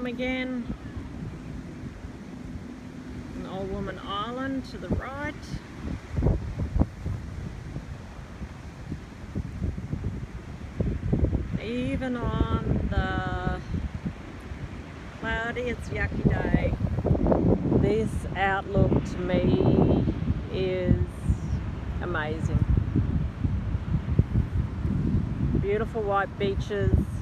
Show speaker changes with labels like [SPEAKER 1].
[SPEAKER 1] bottom again. An Old Woman Island to the right. Even on the cloudiest yucky day, this outlook to me is amazing. Beautiful white beaches,